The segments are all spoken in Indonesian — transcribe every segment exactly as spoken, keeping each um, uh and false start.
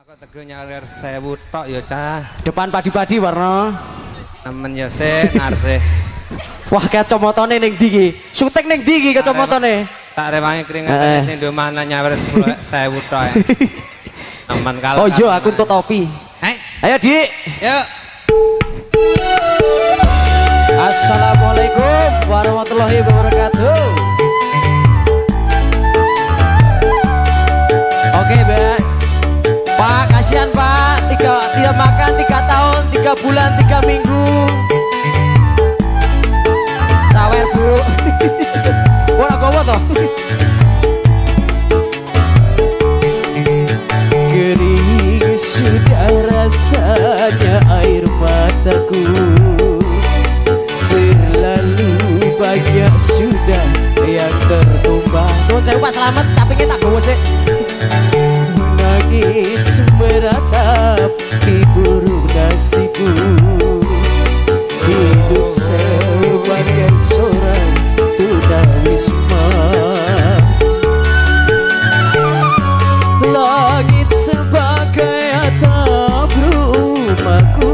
Kok tego nyalir sewu tok ya cah. Depan padi-padi warna. Nemen ya sik narsih. Wah kacamotane ning ndi iki? Syuting ning ndi iki kacamotane? Tak rewangi keringetane sing nduk mana nyawer sewu tok. Nemen kalau. Oh iya aku untuk topi. Hei, ayo Dik. Yuk. Assalamualaikum warahmatullahi wabarakatuh. Oke Mbak. Pak kasihan Pak, tiga, tidak makan tiga tahun, tiga bulan, tiga minggu. Sawer Bu. Ora gowo toh. Kering sudah rasanya air mataku. Berlalu banyak sudah yang tertumpah. Nuwun sewu Pak selamat, tapi kita gowo sik. Nangis meratap di burung nasibku. Hidup sebagai seorang tunawisma. Langit sebagai atap rumahku,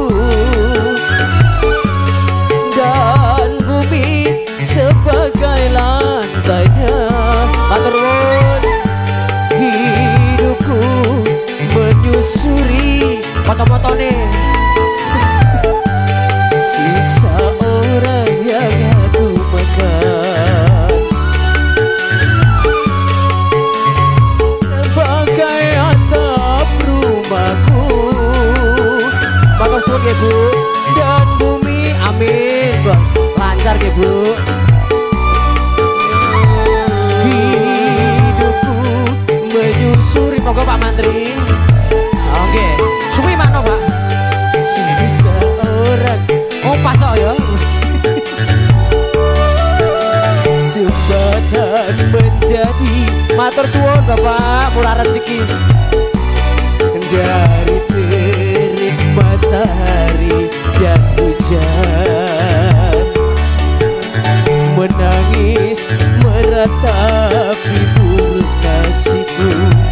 dan bumi sebagai lantainya. Matur nuwun. Hidupku menyusuri kacamotane. Sisa orang yang aku makan sebagai atap rumahku. Matur suwun ya Bu. Dan bumi amin Bang. Lancar ya Bu. Hidupku menyusuri. Monggo Pak Mantri. Oke, suwi mana Pak? Sisa orang. Oh pas ya. Jembatan menjadi. Matur suwun Bapak, murah rezeki. Dari terik matahari dan hujan, menangis meratapi burung nasibku.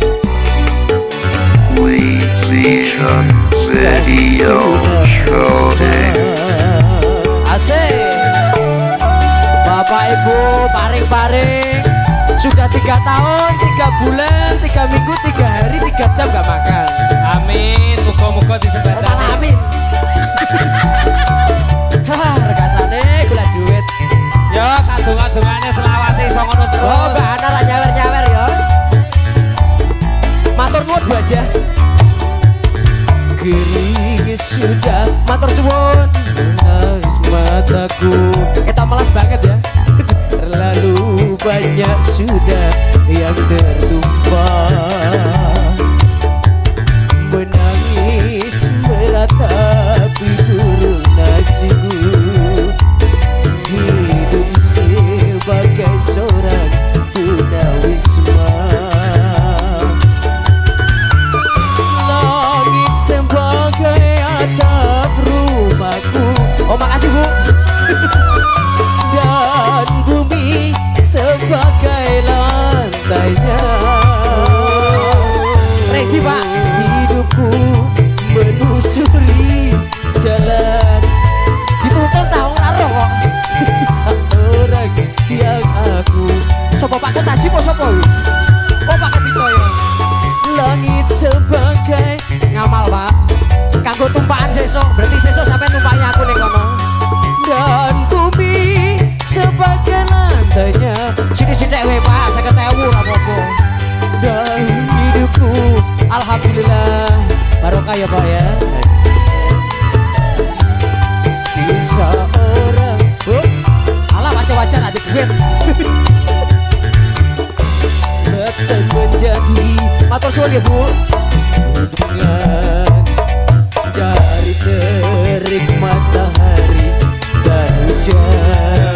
We Vision Radio Showing. Asik. Bapak Ibu paring-paring. Sudah tiga tahun, tiga bulan, tiga minggu, tiga hari, tiga jam gak makan. Amin, muga-muga disebatan. Amin. Hah, rekasane gula duit. Yo, tak donga-dongane selawase iso ngono terus. Oh, Mbak Ana ra nyawer-nyawer ya. Matur nuwun Bu aja. Kering sudah, matur suwun. Melas mataku. Kita melas banget ya. Terlalu banyak sudah yang tertumpah. Menangis meratapi burung nasibku. Hidup sebagai seorang tunawisma. Langit sebagai atap rumahku. Oh makasih Bu. Dan bumi sebagai lantainya. Ready Pak. Hidupku menusuri jalan. Dituntun tahun aro kok. Seorang yang aku. Sopo Pak Ketaji po sopo? Oh Pak Ketitoyo. Langit sebagai ngamal Pak. Kanggo tumpahan sesuk. Berarti sesuk sampai tumpahnya aku ning kono. Dan bumi sebagai lantainya. Sini-sini we Pak, seket ewu apa-apa. Dan hidupku alhamdulillah barokah ya Pak ya. Sisa orang. Oh, alah wajah-wajah ada duit. Datang menjadi. Matur suwun ya Bu. Dengan dari terik matahari dan hujan.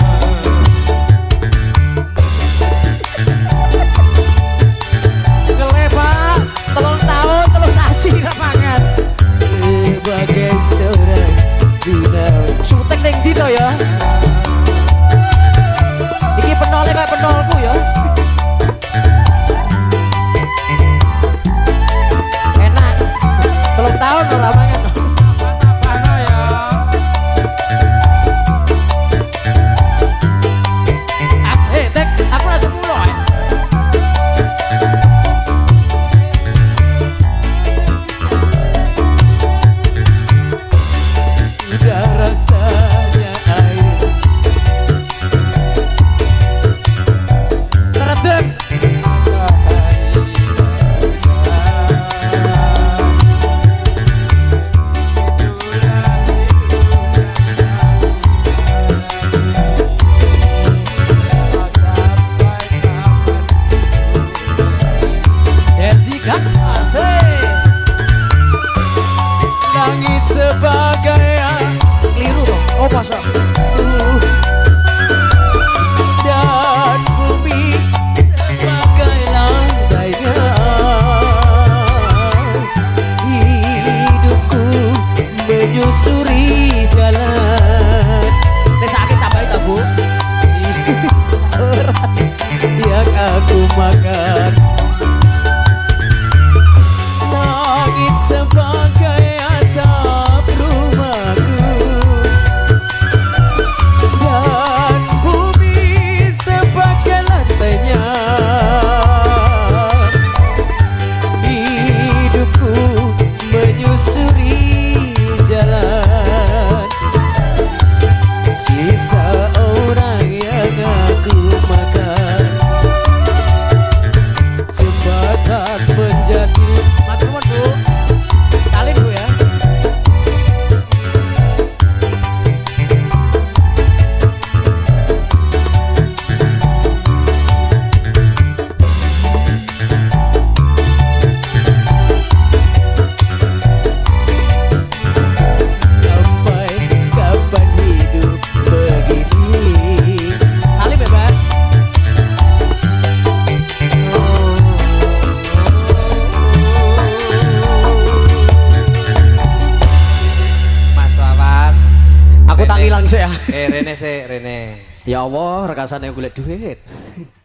Ngele Pak, telung tahun telung sasi ra mangan. Sebagai seorang dunau. Syuting ning ndi to ya? Iki penolnya kayak penolku ya. Enak. utang ilang sih ya. Eh Rene sih Rene. Ya Allah, rekasane golek duit.